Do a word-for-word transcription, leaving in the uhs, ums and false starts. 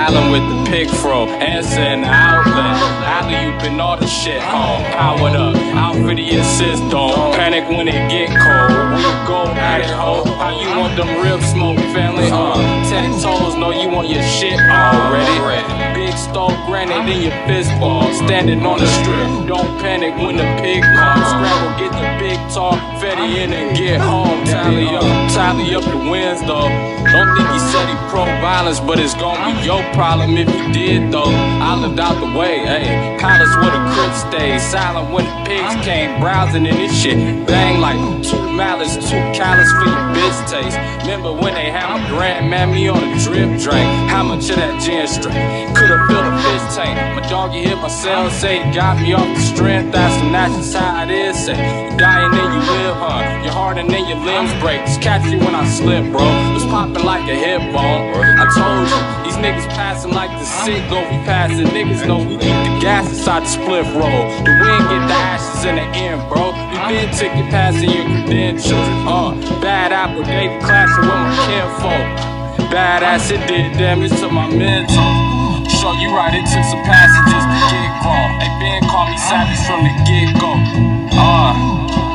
Island with the pick fro, answer in the outlet. Alley you been all the shit home, powered up, outfit the assist, don't panic when it get cold. We go at it, ho. How you want them rib smoke, family? Uh, ten toes, know you want your shit already. Big stove granite in your fist ball, standing on the strip. Don't panic when the pig comes. Scramble, get the big talk, Fetty in and get home. Tally up, tally up the wins though. Don't think he said he pro-violence, but it's gonna be your problem if you did though. I lived out the way, ayy. Palace where the crib stayed, silent when the pigs came, browsing in this shit. Bang like two malice, two callous for your bitch taste. Remember when they had my grandmammy on a drip drink? How much of that gin straight? Could've filled a fish tank. My doggy hit my cell, say he got me off the strength. That's some natural side is. Say you dying then you live, huh? You're harder than your limbs break. Just catch you when I slip, bro. Was popping like a hip bone. I told you, these niggas passing like the sicko. We passing niggas know we keep the gas inside the split roll. The wind get the ashes in the end, bro. We been ticket passing your credentials. Uh, bad apple, they clashing with my kinfolk. Badass, it did damage to my mental. Show you right, it took some passages to get grown. They been call me savage from the get-go. Uh